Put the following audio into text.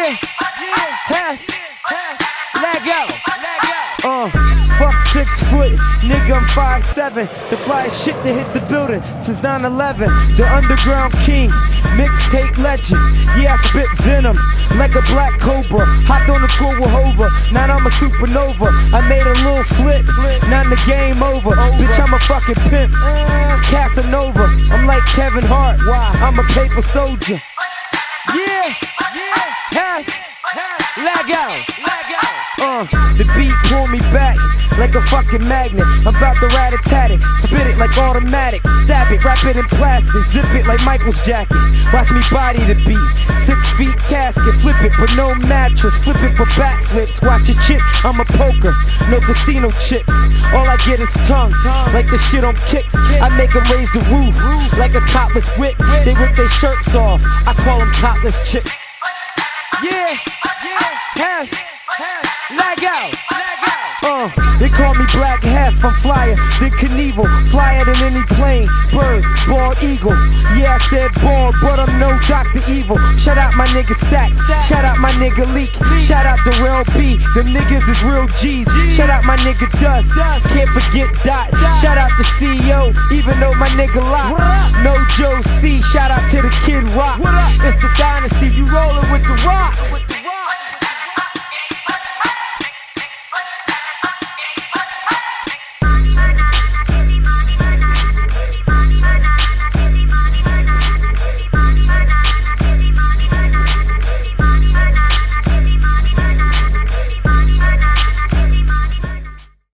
Yeah, leg out. Fuck 6 foot, nigga, I'm 5'7". The flyest shit to hit the building since 9/11. The underground king, mixtape legend. Yeah, I spit venom like a black cobra. Hopped on the tour with Hova, now I'm a supernova. I made a little flip, now the game over. Bitch, I'm a fucking pimp, Casanova. I'm like Kevin Hart, I'm a paper soldier. Yeah, leg out. The beat pull me back like a fucking magnet. I'm about to rat-a-tat it, spit it like automatic. Stab it, wrap it in plastic, zip it like Michael's jacket. Watch me body the beat, 6 feet casket. Flip it but no mattress, flip it but backflips. Watch it chip, I'm a poker, no casino chips. All I get is tongue, like the shit on kicks. I make them raise the roof, like a topless whip. They rip their shirts off, I call them topless chicks. Yeah, leg out. They call me Black Hef, I'm flyer than Knievel, flyer than any plane, bird, bald eagle. Yeah, I said bald, but I'm no Dr. Evil. Shout out my nigga Stacks, shout out my nigga Leak, shout out the Real B, them niggas is real G's. Shout out my nigga Dust, can't forget Dot. Shout out the CEO, even though my nigga Lock. No Joe C, shout out to the Kid Rock. It's the dynasty, you rollin' with the Rock.